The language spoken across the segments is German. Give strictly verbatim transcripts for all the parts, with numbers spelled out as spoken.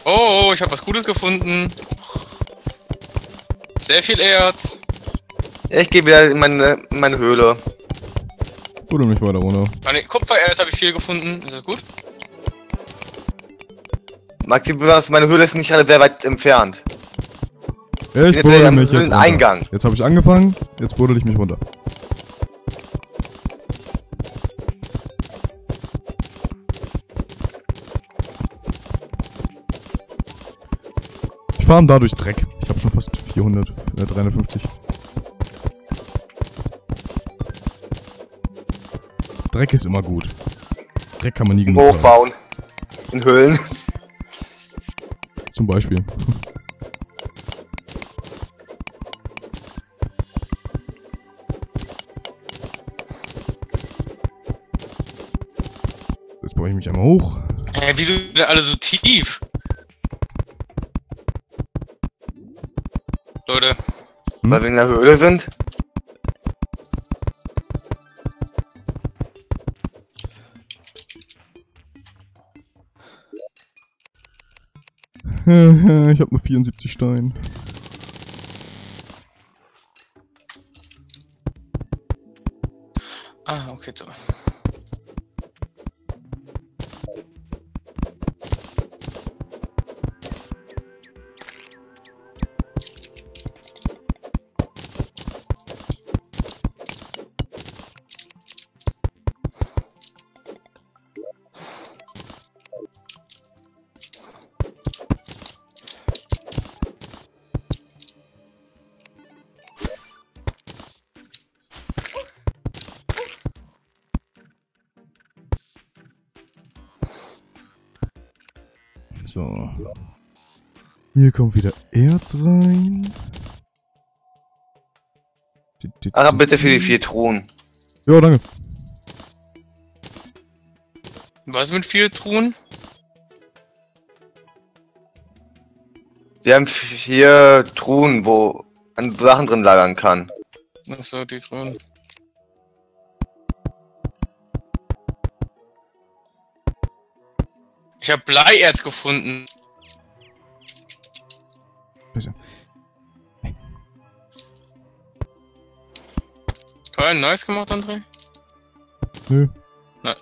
Oh, ich habe was Gutes gefunden. Sehr viel Erz. Ich gehe wieder in meine, in meine Höhle. Oder mich weiter runter. Meine Kupfererz habe ich viel gefunden. Ist das gut? Maxi, besonders meine Höhle ist nicht alle sehr weit entfernt. Ich jetzt buddel am mich jetzt runter. Eingang. Jetzt habe ich angefangen, jetzt buddel ich mich runter. Ich farm dadurch Dreck. Ich habe schon fast vierhundert, äh, dreihundertfünfzig. Dreck ist immer gut. Dreck kann man nie genug Hochbauen. In Höhlen. Zum Beispiel. Jetzt baue ich mich einmal hoch. Hä, wieso sind alle so tief? Leute. Hm? Weil wir in der Höhle sind. Ich habe nur vierundsiebzig Steine. Ah, okay, so. So. Hier kommt wieder Erz rein. Ach, bitte für die vier Truhen. Ja, danke. Was mit vier Truhen? Wir haben vier Truhen, wo man Sachen drin lagern kann. Achso, die Truhen. Ich habe Bleierz gefunden. Besser. Toll, nice gemacht, André. Nö. Nein.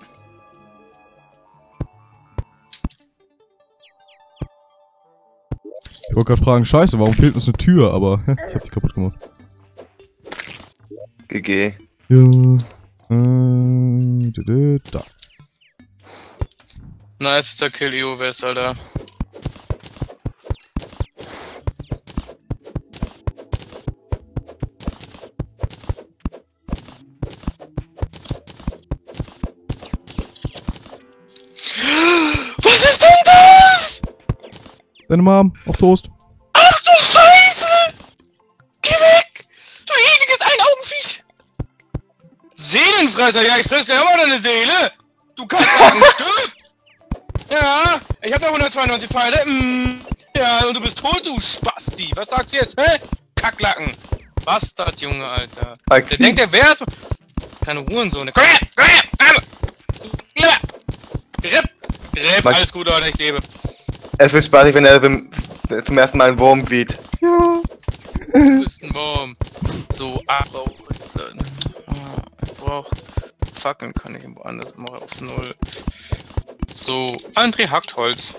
Ich wollte gerade fragen, scheiße, warum fehlt uns eine Tür? Aber ich hab die kaputt gemacht. G G. Ja. Äh, da. Nice, ist der Kill E O West, Alter. Was ist denn das? Deine Mom, auf Toast. Ach du Scheiße! Geh weg! Du ekliges Einaugenviech! Seelenfresser, ja, ich fress dir immer deine Seele! Du kannst ein Stück! Ja, ich hab noch hundertzweiundneunzig Pfeile. Mm, ja, und du bist tot, du Spasti. Was sagst du jetzt, hä? Kacklacken. Bastard, Junge, Alter. Okay. Der denkt, der wär's. Kleine Hurensohn. Komm her, komm her! Ja! Ripp! Ripp, Was? alles gut, Leute, ich lebe. Es wird spaßig, wenn er zum zum ersten Mal einen Wurm sieht. Ja. Du bist ein Wurm. So, abrauch. Ich brauch Fackeln, kann ich irgendwo anders machen auf null. So, André hackt Holz.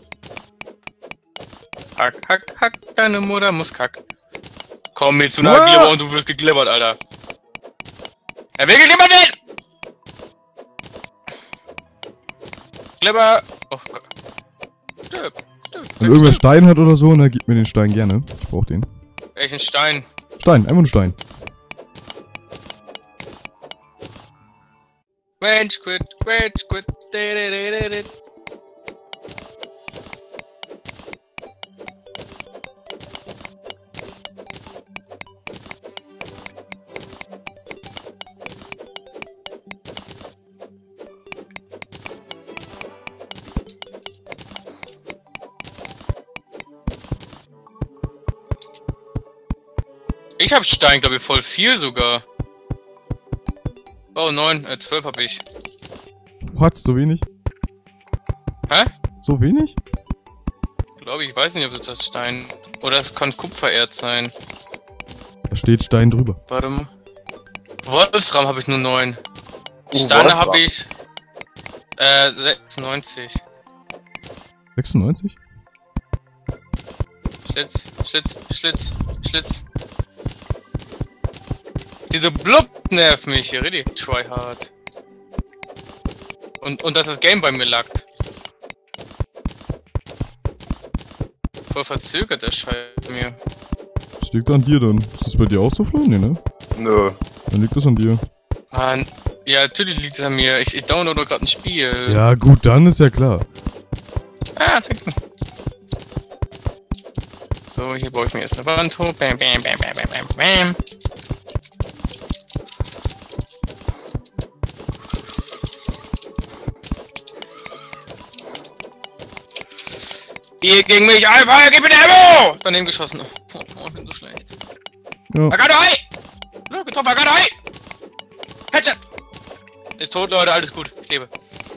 Hack, hack, hack, deine Mutter muss kack. Komm mit zu einer Ah! Glibber und du wirst geglibbert, Alter. Er will geglibbert werden! Glibber! Oh Gott. Stirb, stirb, Wenn irgendwer Stein hat oder so, dann gib mir den Stein gerne. Ich brauch den. Welchen Stein? Stein, einfach nur Stein. Rage quit, rage quit. Ich hab Stein, glaube ich, voll viel sogar. Oh, neun, äh, zwölf hab ich. What? So wenig? Hä? So wenig? Glaube ich, weiß nicht, ob das Stein... Oder es kann Kupfererz sein. Da steht Stein drüber. Warte mal. Wolfsraum habe ich nur neun. Oh, Steine Wolfram. habe ich... Äh, sechsundneunzig. sechsundneunzig? Schlitz, Schlitz, Schlitz, Schlitz. Diese Blub nervt mich hier, richtig tryhard. Und, und dass das Game bei mir laggt. Voll verzögert erscheint mir. Das liegt an dir dann. Ist das bei dir auch so, Flo? Nee, ne? Nö. Dann liegt das an dir. Mann, ja, natürlich liegt es an mir. Ich, ich downloade gerade ein Spiel. Ja, gut, dann ist ja klar. Ah, ficken. So, hier baue ich mir erst eine Wand hoch. Bam, bam, bam, bam, bam, bam, bam. Ihr gegen mich, Alpha, gib mir den Ammo! Daneben geschossen. Oh, oh, ich bin so schlecht. Ja. Agadoi! Ja, getroffen, Agadoi! Headshot! Ist tot, Leute, alles gut. Ich lebe.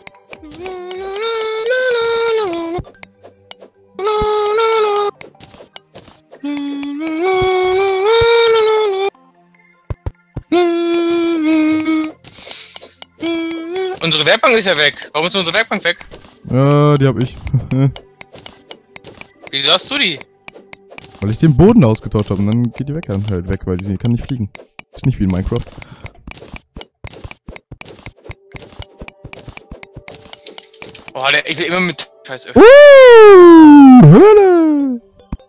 Unsere Werkbank ist ja weg. Warum ist unsere Werkbank weg? Ja, die hab ich. Wieso hast du die? Weil ich den Boden ausgetauscht habe und dann geht die weg halt weg, weil sie kann nicht fliegen. Ist nicht wie in Minecraft. Oh, der, ich will immer mit Scheiß öffnen. Uh, Höhle!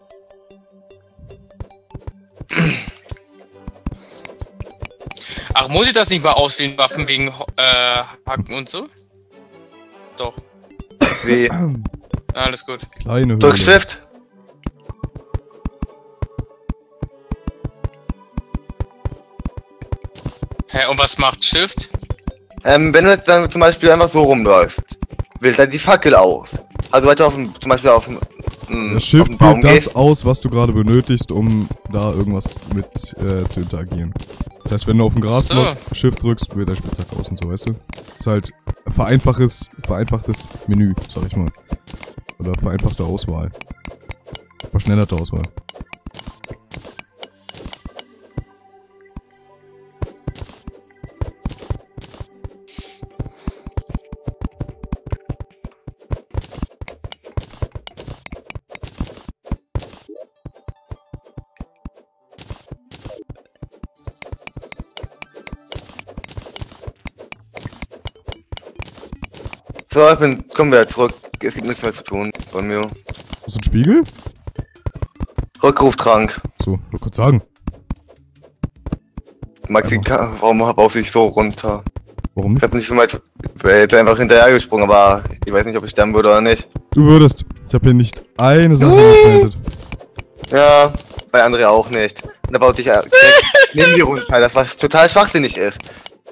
Ach, muss ich das nicht mal auswählen, Waffen wegen äh, Hacken und so? Doch. Wie? Alles gut. Kleine Höhle. Drück Shift. Hä, und was macht Shift? Ähm, wenn du jetzt dann zum Beispiel einfach so rumläufst, wählst halt die Fackel aus. Also weiter auf dem, zum Beispiel auf dem, mh, Das auf Shift dem Baum wählt das gehst. aus, was du gerade benötigst, um da irgendwas mit äh, zu interagieren. Das heißt, wenn du auf den Grasblock So. Shift drückst, wählt der Spitzhack aus und so, weißt du? Ist halt vereinfachtes, vereinfachtes Menü, sag ich mal. Oder vereinfachte Auswahl. Verschnellerte Auswahl. So, ich bin, kommen wir zurück. Es gibt nichts mehr zu tun bei mir. Hast du einen Spiegel? Rückruftrank. So, ich wollte kurz sagen. Maxi, ka- warum baust du dich so runter? Warum Ich nicht? hab nicht schon mal, ich wäre jetzt einfach hinterher gesprungen, aber ich weiß nicht, ob ich sterben würde oder nicht. Du würdest. Ich habe hier nicht eine Sache geplantet. Ja, bei André auch nicht. Und er baut sich direkt neben die runter, das was total schwachsinnig ist.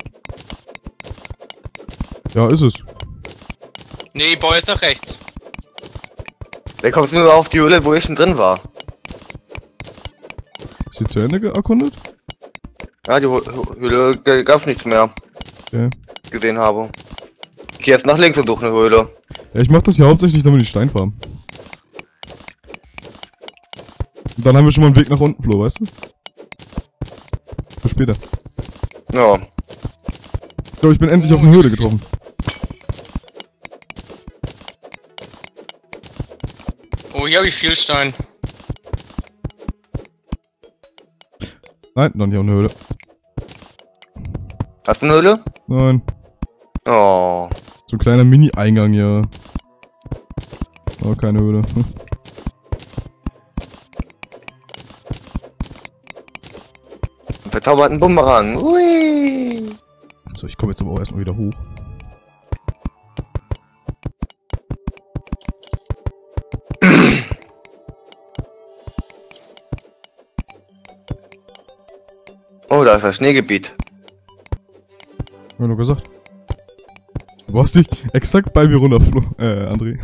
Ja, ist es. Nee, ich baue jetzt nach rechts. Der kommt nur auf die Höhle, wo ich schon drin war. Ist sie zu Ende ge- erkundet? Ja, die Hö- Hö- Höhle g- gab's nichts mehr, Okay. gesehen habe. Ich geh jetzt nach links und durch eine Höhle. Ja, ich mach das ja hauptsächlich, damit ich Stein farm. Und dann haben wir schon mal einen Weg nach unten, Flo, weißt du? Für später. Ja. So, ich bin endlich auf eine Höhle getroffen. Oh, hier habe ich viel Stein. Nein, dann hier auch eine Höhle. Hast du eine Höhle? Nein. Oh. So ein kleiner Mini-Eingang hier. Aber keine Höhle. Hm. Einen verzauberten Bumerang. Ui. So, ich komme jetzt aber auch erstmal wieder hoch. Oh, da ist das Schneegebiet. Hab ich nur gesagt. Du brauchst dich exakt bei mir runter, Flo. Äh, André.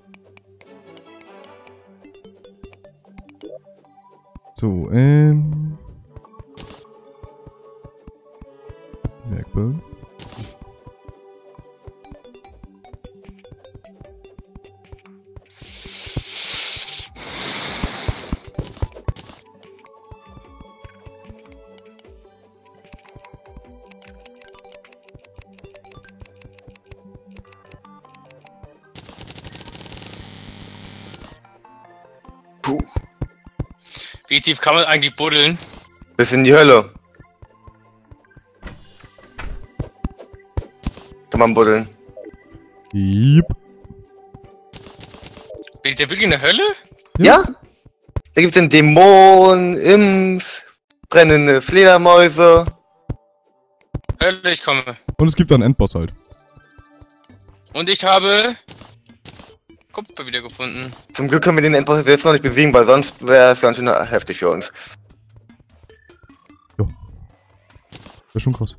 So, ähm... Werkbank. Puh. Wie tief kann man eigentlich buddeln? Bis in die Hölle. Kann man buddeln. Yep. Bin ich der wirklich in der Hölle? Ja? Ja? Da gibt's den Dämon, Imps, brennende Fledermäuse. Hölle, ich komme. Und es gibt dann einen Endboss halt. Und ich habe Kupfer wieder gefunden. Zum Glück können wir den Endboss jetzt noch nicht besiegen, weil sonst wäre es ganz schön heftig für uns. Jo. Wäre schon krass.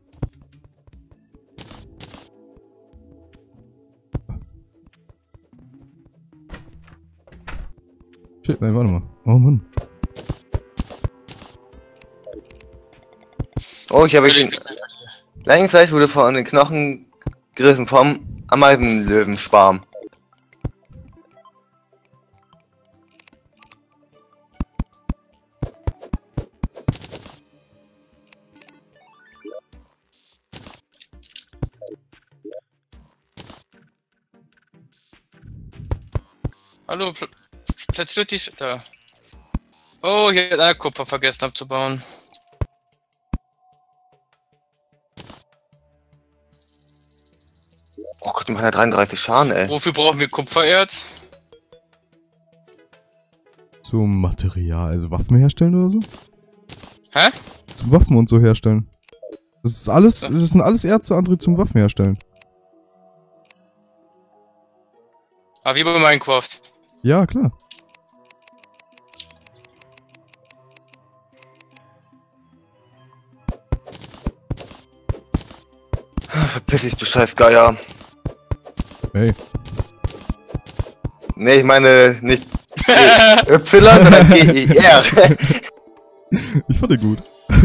Shit, nein, warte mal. Oh Mann. Oh, ich habe den Langenfleisch wurde von den Knochen gerissen vom Ameisenlöwenschwarm. Hallo, pl platziert die Sch da. Oh, hier hat einer Kupfer vergessen abzubauen. Oh Gott, die machen ja dreiunddreißig Schaden, ey. Wofür brauchen wir Kupfererz? Zum Material, also Waffen herstellen oder so? Hä? Zum Waffen und so herstellen. Das ist alles, das sind alles Erze, André, zum Waffen herstellen. Ah, wie bei Minecraft. Ja, klar. Verpiss dich, du scheiß Geier. Hey. Nee, ich meine nicht G Y, sondern G I R. Ich fand den gut.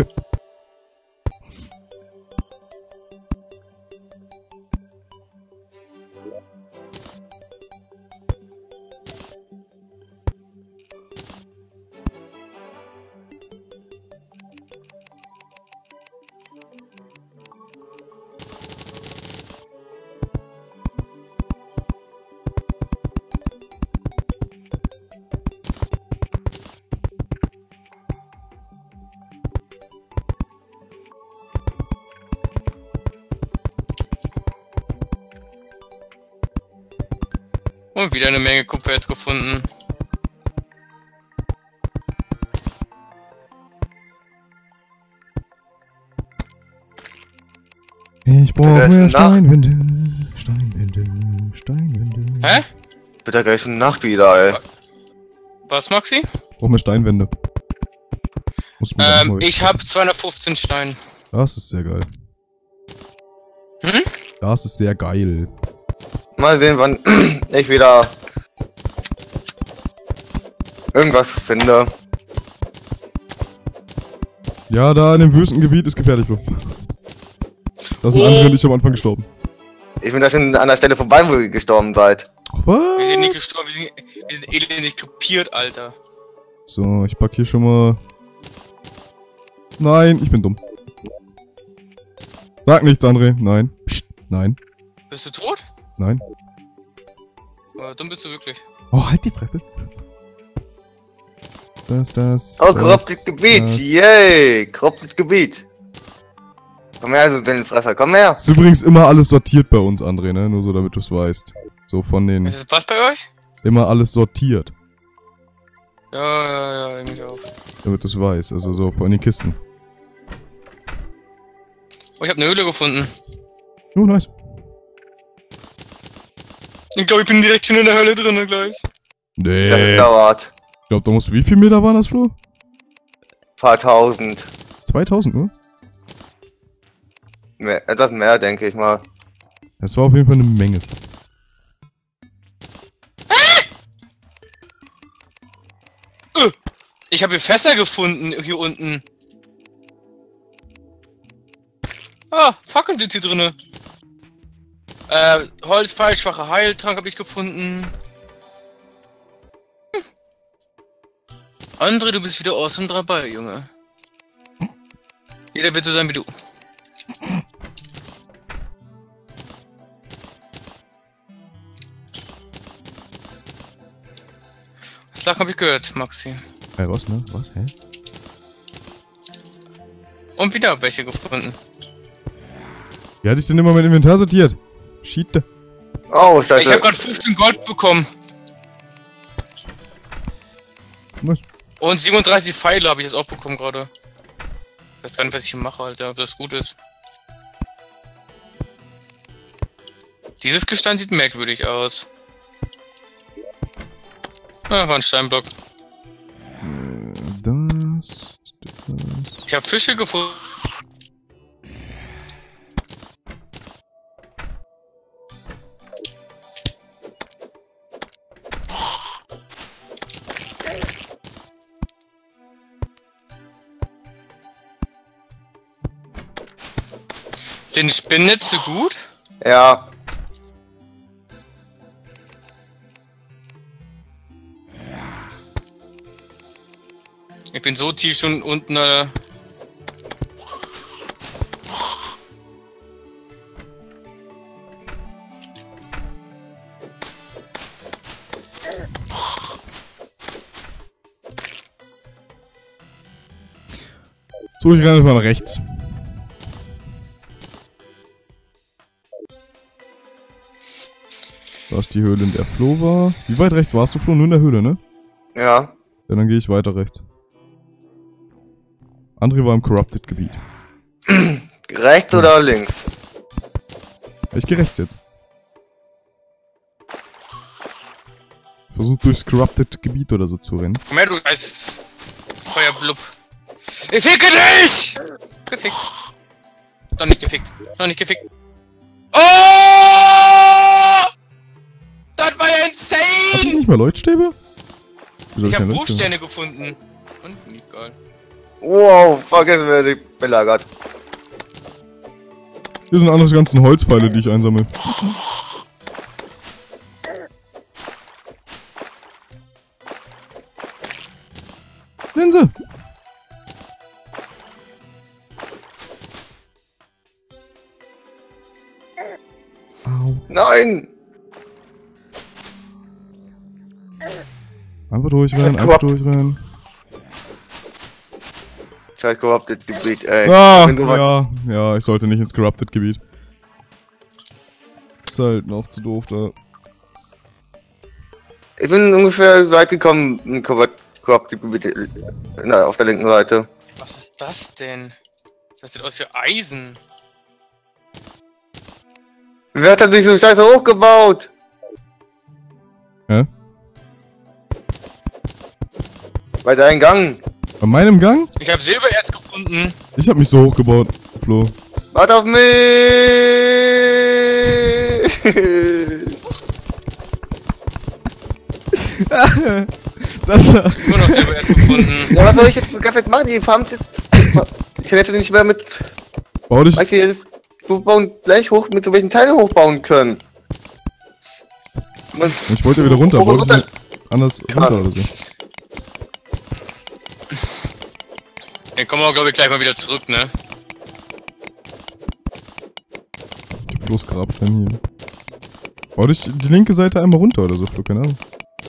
Und wieder eine Menge Kupfererz gefunden. Ich brauche Äh, mehr Nacht. Steinwände. Steinwände. Steinwände. Hä? Wird ja gleich schon Nacht wieder, ey. Was, Maxi? Ich brauche mehr Steinwände. Muss man Ähm, anholen. ich habe zweihundertfünfzehn Steine. Das ist sehr geil. Hm? Das ist sehr geil. Mal sehen, wann ich wieder irgendwas finde. Ja, da in dem Wüstengebiet ist gefährlich, Bro. Da sind Oh. andere nicht am Anfang gestorben. Ich bin da schon an der Stelle vorbei, wo ihr gestorben seid. Ach, Wir sind nicht was? gestorben, wir sind, wir sind elendig kapiert, Alter. So, ich pack hier schon mal... Nein, ich bin dumm. Sag nichts, André. Nein. Psst. Nein. Bist du tot? Nein. Oh, dann bist du wirklich. Oh, halt die Fresse. Das, das. Oh, das, korruptes Gebiet, das. yay, korruptes Gebiet. Komm her, du Willenfresser, komm her. Ist übrigens immer alles sortiert bei uns, André, ne? Nur so, damit du es weißt. So von den... Ist es was bei euch? Immer alles sortiert. Ja, ja, ja, irgendwie auf. Damit du es weißt. Also so von den Kisten. Oh, ich habe eine Höhle gefunden. Oh, nice. Ich glaube, ich bin direkt schon in der Hölle drin gleich. Das Nee. dauert Ich glaube, da musst... Wie viel Meter waren das, Flo? ein paar tausend. zweitausend, nur? Mehr, etwas mehr, denke ich mal. Das war auf jeden Fall eine Menge. Ich habe hier Fässer gefunden, hier unten. Ah, Fackeln sind hier drinne. Äh, Holzpfeil, schwache Heiltrank habe ich gefunden. Hm. André, du bist wieder awesome dabei, Junge. Jeder wird so sein wie du. Sag, hab ich gehört, Maxi. Hey, was, ne? Was, hä? Und wieder welche gefunden. Wie hatte ich denn immer mein Inventar sortiert? Schiete. Oh, scheiße. Ich hab grad fünfzehn Gold bekommen. Was? Und siebenunddreißig Pfeile habe ich jetzt auch bekommen gerade. Ich weiß gar nicht, was ich hier mache, Alter, ob das gut ist. Dieses Gestein sieht merkwürdig aus. Ah, war ein Steinblock. Das, das. Ich habe Fische gefunden. Sind Spinnnetze gut? Ja. Ich bin so tief schon unten, äh So, ich renne mal nach rechts. Da ist die Höhle, in der Flo war. Wie weit rechts warst du, Flo? Nur in der Höhle, ne? Ja. Ja, dann gehe ich weiter rechts. André war im Corrupted-Gebiet. Rechts oder links? Ich gehe rechts jetzt. Ich versuche durchs Corrupted-Gebiet oder so zu rennen. komm her, du scheiß Feuerblub. Ich ficke dich! Gefickt. Doch nicht gefickt. Doch nicht gefickt. Oh! Das war ja Hab ich insane! nicht mal Leuchtstäbe? Wieso Ich hab hab keine Leuchtstäbe? Wurfsterne gefunden. Und nicht geil. Wow, vergessen wir die belagert. Hier sind andere ganzen Holzpfeile, die ich einsammle. Linse! Au. Nein! Einfach durchrennen, einfach durchrennen. Scheiß Corrupted Gebiet, ey. Ah, Wenn du was- ja, ja, ich sollte nicht ins Corrupted-Gebiet. Ist halt noch zu doof da. Ich bin ungefähr weit gekommen im Corrupt- Corrupted Gebiet. äh, Na, auf der linken Seite. Was ist das denn? Das sieht aus wie Eisen. Wer hat sich so scheiße hochgebaut? Hä? Bei deinem Gang. Bei meinem Gang? Ich habe Silbererz gefunden. Ich hab mich so hochgebaut, Flo. Warte auf mich! Das war... Nur noch Silbererz gefunden. Ja, was soll ich jetzt die ganze Zeit machen? Die Farm ist jetzt... Ich kann jetzt nicht mehr mit... Bau dich... Weißt du, jetzt so bauen gleich hoch, mit so welchen Teilen hochbauen können. Man, Ich wollte wieder runter, Hoch und wollte runter. ich anders Kann. runter oder so. Dann kommen wir, glaube ich, gleich mal wieder zurück, ne? Bloß Grabstein hier. Bau dich die linke Seite einmal runter oder so, Flo, keine Ahnung.